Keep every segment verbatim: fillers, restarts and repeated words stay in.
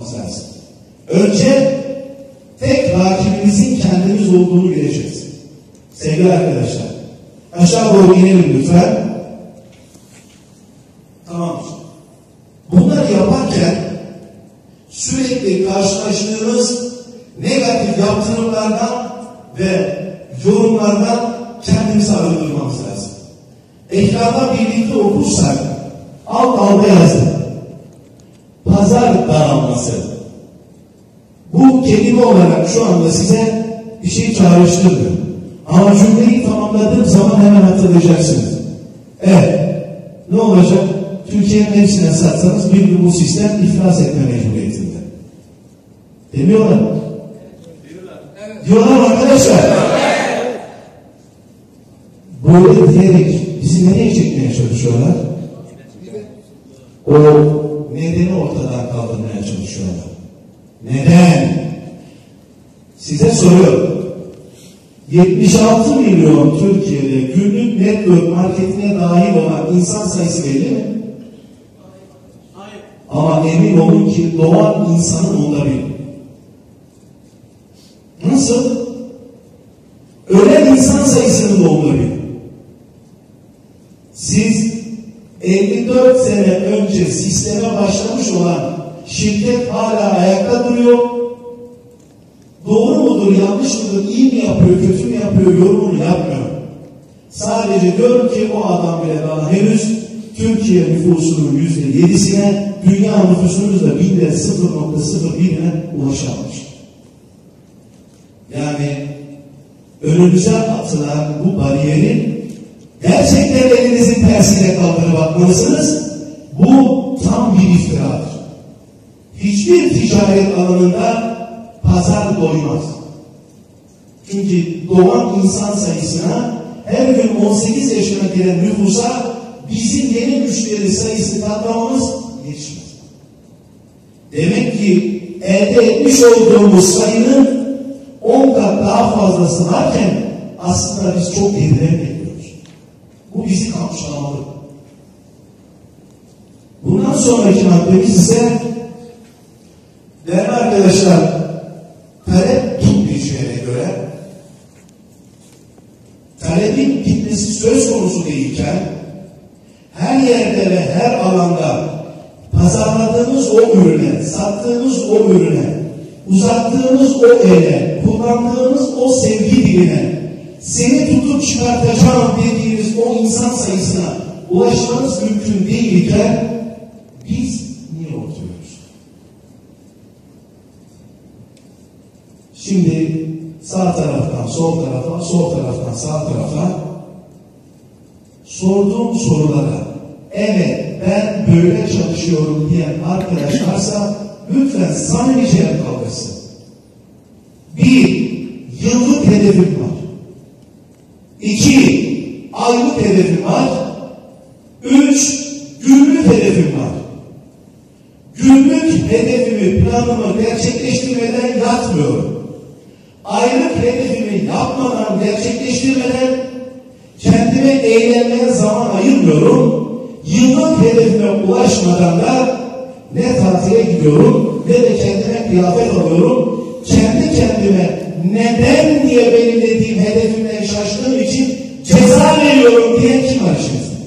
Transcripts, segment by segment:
yapmamız lazım. Önce tek rakibimizin kendimiz olduğunu bileceğiz. Sevgili arkadaşlar, aşağı doğru inelim lütfen. Tamam. Bunları yaparken sürekli karşılaştığımız negatif yaptırımlardan ve yorumlardan kendimizi arındırmamız lazım. Ekranda birlikte okursak alt alta yazdım. Pazar daralması. Bu kelime olarak şu anda size bir şey çağrıştırmıyor. Ama cümleyi tamamladığım zaman hemen hatırlayacaksınız. Evet. Ne olacak? Türkiye'nin hepsine satsanız bir gün bu sistem iflas etme mecburiyetinde. Demiyorlar mı? Diyorlar. Evet. Diyorlar arkadaşlar. Evet. Böyle diyerek bizi nereye çekmeye çalışıyorlar? O nedeni ortadan kaldırmaya çalışıyorlar. Neden? Size soruyorum. yetmiş altı milyon Türkiye'de günlük network marketine dahil olan insan sayısı belli mi? Hayır. Ama emin olun ki doğan insanın onda biri. Nasıl? Ölen insan sayısının da onda biri. Siz elli dört sene önce sisteme başlamış olan şirket hala ayakta duruyor. Doğru mudur, yanlış mıdır, iyi mi yapıyor, kötü mü yapıyor yorumunu yapmıyor. Sadece diyorum ki o adam bile daha henüz Türkiye nüfusunun yüzde yedisine, dünya nüfusunun da binde sıfır nokta sıfır birine ulaşamamış. Yani önümüze atılan bu bariyeri gerçekten elinizin tersine kaldırıp bakmalısınız. Bu tam bir iftiradır. Hiçbir ticaret alanında pazar doymaz. Çünkü doğan insan sayısına her gün on sekiz yaşına giren nüfusa bizim yeni müşteri sayısı katlamamız yetişmez. Demek ki elde etmiş olduğumuz sayının on kat daha fazlası varken aslında biz çok geriden geliyoruz. Bu bizi kamçılamalı. Bundan sonraki maddemiz ise değerli arkadaşlar, talep bitmeyeceğine göre talebin bitmesi söz konusu değilken her yerde ve her alanda pazarladığınız o ürüne, sattığınız o ürüne, uzattığınız o ele, kullandığınız o sevgi diline, seni tutup çıkartacağım dediğiniz o insan sayısına ulaşmanız mümkün değilken biz niye oturuyoruz? Şimdi sağ taraftan sol tarafa, sol taraftan sağ tarafa sorduğum sorulara evet ben böyle çalışıyorum diyen arkadaş varsa lütfen samimi cevap kaldırsın. Bir, yıllık hedefim var. İki, aylık hedefim var. Üç, günlük hedefim var. Günlük hedefimi, planımı gerçekleştirmeden yatmıyorum. Aylık hedefimi yapmadan, gerçekleştirmeden kendime eğlenmeye zaman ayırmıyorum. Yıllık hedefime ulaşmadan da ne tatile gidiyorum ne de kendime kıyafet alıyorum. Kendi kendime neden diye belirlediğim hedefimden şaştığım için ceza veriyorum diye kim var içinizde?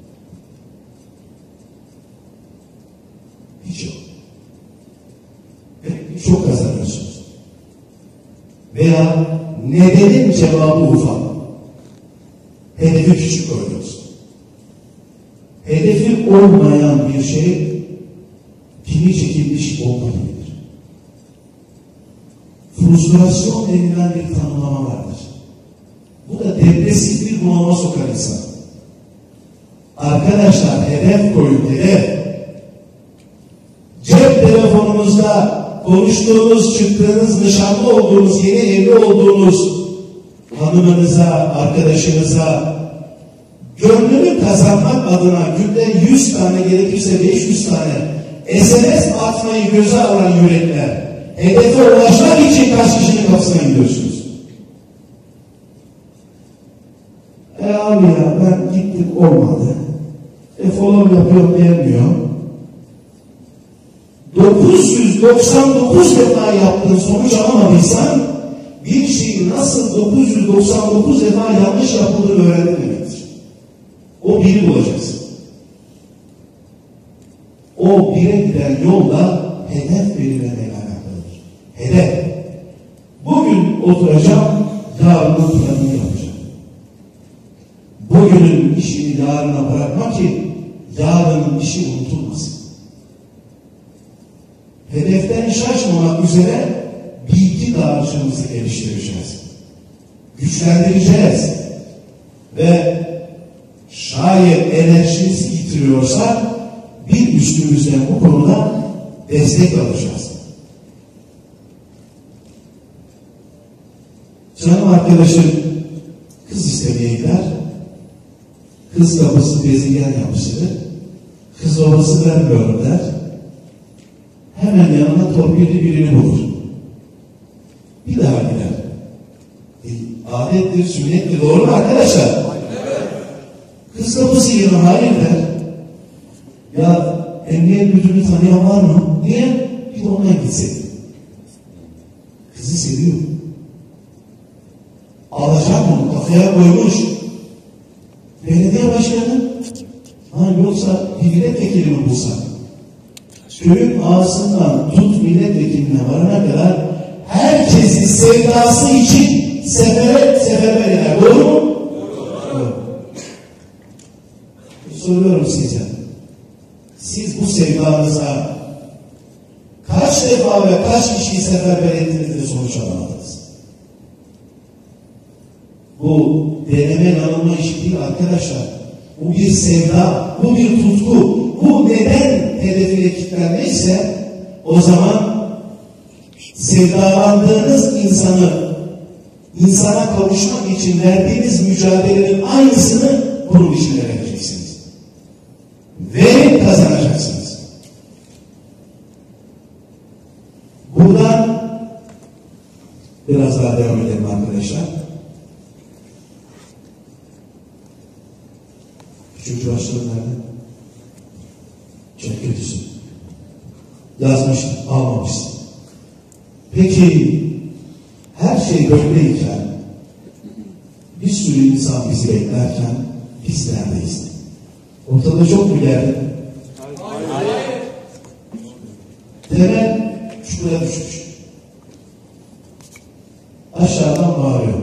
Hiç yok. Belki çok kazanıyorsunuz. Veya nedenin cevabı ufak. Hedefi küçük koyuyoruz. Hedefi olmayan bir şey pimi çekilmiş bomba gibidir. Frustrasyon denilen bir tanımlama vardır. Bu da depresif bir bunalıma sokar insan. Arkadaşlar hedef koyun, hedef. Cep telefonunuzda konuştuğunuz, çıktığınız, nişanlı olduğunuz, yeni evli olduğunuz hanımınıza, arkadaşınıza gönlünü kazanmak adına günde yüz tane gerekirse beş yüz tane S M S atmayı göze alan yürekler hedefe ulaşmak için kaç kişinin kapısına gidiyorsunuz? E abi ya ben gittim olmadı. E follow yapıyorum gelmiyor. dokuz yüz doksan dokuz defa yaptığın sonuç alamadıysan bir şeyi nasıl dokuz yüz doksan dokuz defa yanlış yapıldığını öğrendin demektir. O biri bulacaksın. O bire giden yolda hedef belirlemeyle alakalıdır. Hedef. Bugün oturacağım, yarının planını yapacağım. Bugünün işini yarına bırakma ki yarının işi unutulmasın. Hedeften şaşmamak üzere bilgi dağarcığımızı geliştireceğiz. Güçlendireceğiz. Ve şayet enerjimizi yitiriyorsa bir üstümüzden bu konuda destek alacağız. Canım arkadaşım kız istemeye gider. Kız kapısı bezingen yapısıdır. Kız babası vermiyorum der. Hemen yanına torpilli birini bulur. Bir daha gider. E, adettir, sünnettir. Doğru mu arkadaşlar? Evet. Kız kapısı yerine hayır der. Ya emniyet müdürünü tanıyan var mı? Niye? Bir de ondan gitseydi. Kızı seviyor. Alacak onu, kafaya koymuş. Belediye başkanı, ha yoksa bir milletvekili mi bulsa? Köyün ağasından tut milletvekiline varana kadar herkesin sevdası için sefere seferber eder. Doğru mu? Doğru. Soruyorum size. Siz bu sevdanıza kaç defa ve kaç kişiyi seferber ettiniz de sonuç alamadınız? Bu deneme yanılma işi değil arkadaşlar. Bu bir sevda, bu bir tutku. Bu neden hedefine kilitlenmeyse o zaman sevdalandığınız insanı insana kavuşmak için verdiğiniz mücadelenin aynısını bunun için vereceksiniz. Ve kazanacaksınız. Buradan biraz daha devam edelim arkadaşlar. Üçüncü başlığım nerede? Çok kötüsün. Yazmışsın, almamışsın. Peki her şey böyleyken bir sürü insan bizi beklerken biz neredeyiz? Ortada çok mu geldi? Hayır. Temel şuraya düşmüş. Aşağıdan bağırıyor.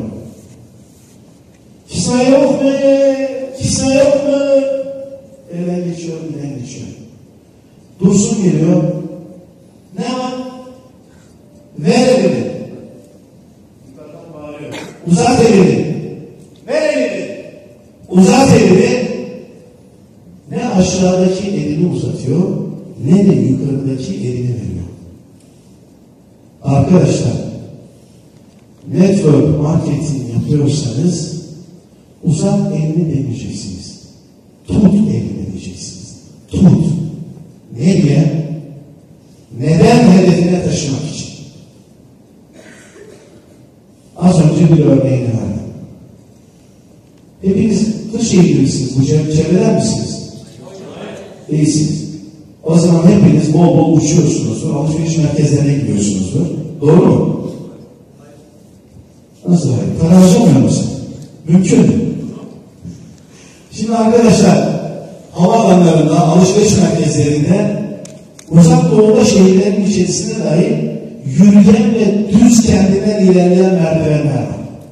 Kisa yok mu? Kisa yok mu? Elden geçiyor, elden geçiyor. Dursun geliyor. Ne var? Ver elini. Yukarıdan bağırıyor. Uzat elini. Ver elini. Uzat elini. Ne aşağıdaki elini uzatıyor, ne de yukarıdaki elini veriyor. Arkadaşlar, network marketing yapıyorsanız uzat elini demeyeceksiniz. Tut elini diyeceksiniz. Tut. Ne diye? Neden hedefine taşımak için? Az önce bir örneğini verdim. Hepiniz Kırşehir'li misiniz? Bu çevreden misiniz? Değilsiniz. O zaman hepiniz bol bol uçuyorsunuzdur. Alışveriş merkezlerine gidiyorsunuzdur. Doğru mu? Nasıl hayır? Para harcamıyor musun? Mümkün mü? Şimdi arkadaşlar havaalanlarında, alışveriş merkezlerinde uzak doğuda şehirlerin içerisinde dahi yürüyen ve düz kendinden ilerleyen merdivenler var.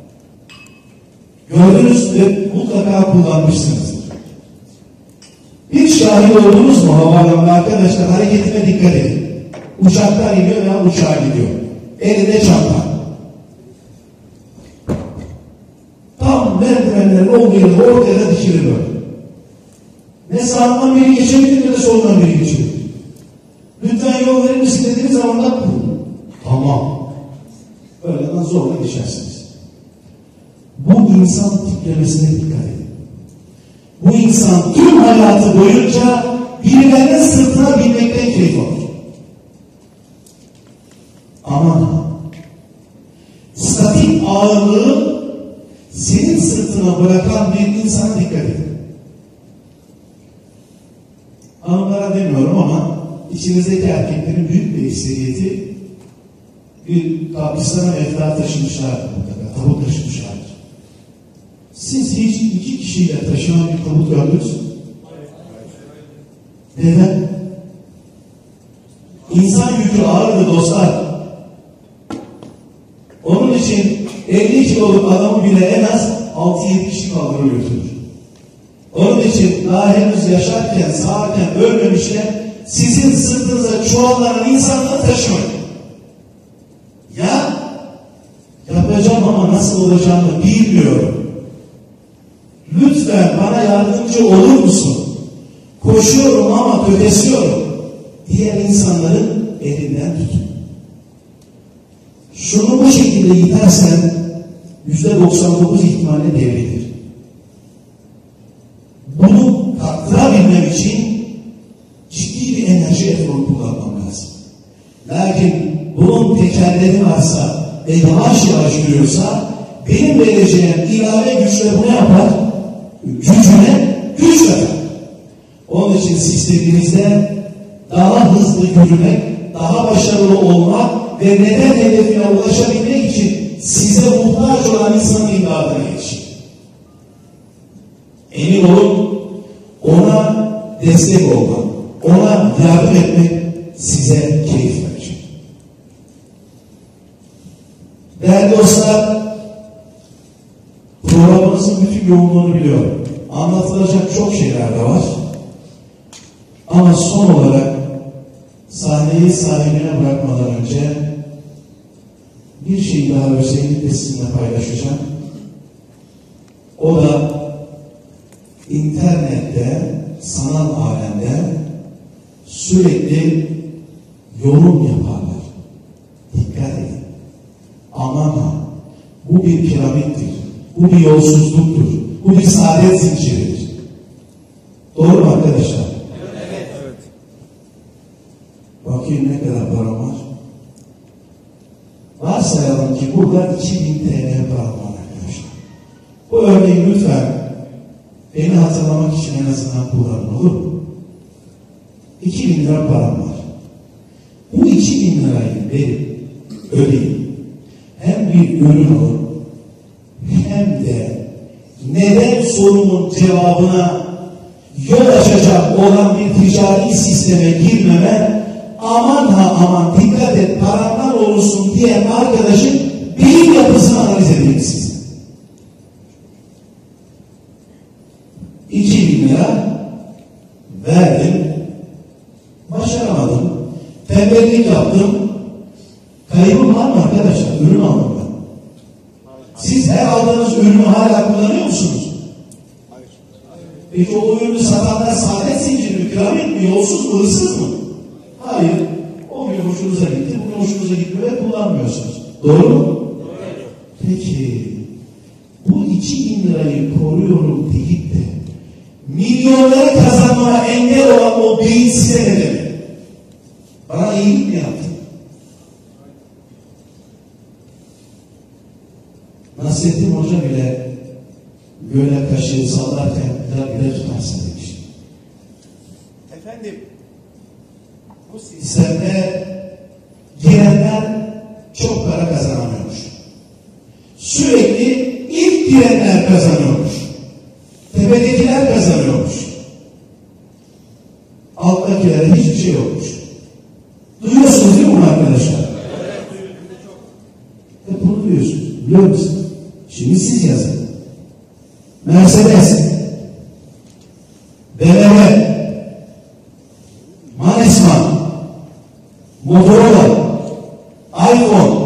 Gördünüz ve mutlaka kullanmışsınızdır. Bir şahit oldunuz mu havaalanında arkadaşlar? Hareketine dikkat edin. Uçaktan iniyor veya uçağa gidiyor. Elinde çanta. Tam merdivenlerin olduğu yerde ortaya dikili böyle. Ne sağından biri geçebilir ne de soldan biri geçebilir. Lütfen yol verir misin dediğiniz zaman da tamam. Öyleden zorla geçersiniz. Bu insan tiplemesine dikkat edin. Bu insan tüm hayatı boyunca birilerinin sırtına binmekten keyif alır. Ama statik ağırlığı senin sırtına bırakan bir insana dikkat edin. Hanımlara demiyorum ama içimizdeki erkeklerin büyük bir ekseriyeti bir kabristana mevta taşımışlardır mutlaka, tabut taşımışlardır. Siz hiç iki kişiyle taşınan bir tabut gördünüz mü? Neden? İnsan yükü ağırdı dostlar. Onun için elli kiloluk adamı bile en az altı yedi kişi kaldırır götürür. Onun için daha henüz yaşarken, sağarken, ölmemişken sizin sırtınıza çuvallanan insanları taşımayın. Ya yapacağım ama nasıl olacağını bilmiyorum. Lütfen bana yardımcı olur musun? Koşuyorum ama tökesiyorum. Diğer insanların elinden tutun. Şunu bu şekilde itersen yüzde doksan dokuz ihtimalle devrilir. Bunu kaldırabilmem için ciddi bir enerji eforu kullanmam lazım. Lakin bunun tekerleri varsa ve yavaş yavaş yürüyorsa benim vereceğim ilave güçle bu ne yapar? Gücüne güç verir. Onun için sistemimizde daha hızlı yürümek, daha başarılı olmak ve neden hedefine ulaşabilmek için size muhtaç olan insanın imdadına yetişin. Emin olun, ona destek olmak, ona yardım etmek size keyif verecek. Değerli dostlar, programımızın bütün yoğunluğunu biliyorum. Anlatılacak çok şeyler de var. Ama son olarak sahneyi sahibine bırakmadan önce bir şey daha özellikle sizinle paylaşacağım. O da internette, sanal alemde sürekli yorum yaparlar. Dikkat edin. Aman ha, bu bir piramittir. Bu bir yolsuzluktur. Bu bir saadet zinciridir. Doğru mu arkadaşlar? Evet. Evet. Bakayım ne kadar param var. Varsayalım ki burada iki bin TL param var arkadaşlar. Bu örneği lütfen beni hatırlamak için en azından kullanın, olur mu? iki bin lira param var. Bu iki bin lirayı verip ödeyim. Hem bir ürün alın, hem de neden sorumun cevabına yol açacak olan bir ticari sisteme girmeme, aman ha aman dikkat et parandan olursun diyen arkadaşın beyin yapısını analiz edeyim size. iki bin lira verdim, başaramadım, tembellik yaptım, kaybım var mı arkadaşlar? Ürün aldım ben. Siz her aldığınız ürünü hala kullanıyor musunuz? Hayır. Peki o ürünü satanlar saadet zinciri mi, piramit mi, yolsuz mu, hırsız mı? Hayır. O gün hoşunuza gitti, bugün hoşunuza gitmiyor ve kullanmıyorsunuz. Doğru mu? Doğru. Peki bu iki bin lirayı koruyorum deyip de milyonları kazanmaya engel olan o beyin size ne demek? Bana iyilik mi yaptı? Nasrettin Hoca bile göle kaşığı sallarken bir de tutarsın demiş. Efendim, bu sistemde girenler çok para kazanamıyormuş. Sürekli ilk girenler kazanıyormuş. Tepedekiler kazanıyormuş. Alttakilere hiçbir şey yokmuş. Duyuyorsunuz değil mi bunu arkadaşlar? Evet, hem de çok. Hep bunu duyuyorsunuz. Biliyor musunuz? Şimdi siz yazın. Mercedes, B M W, Mannesmann, Motorola, iPhone,